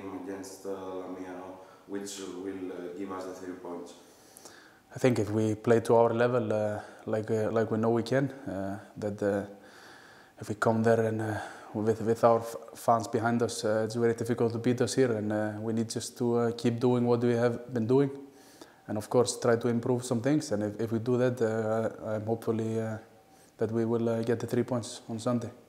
game against Lamia, which will give us the 3 points? I think if we play to our level, like we know we can, if we come there and with our fans behind us, it's very difficult to beat us here, and we need just to keep doing what we have been doing, and of course try to improve some things. And if we do that, I'm hopefully that we will get the 3 points on Sunday.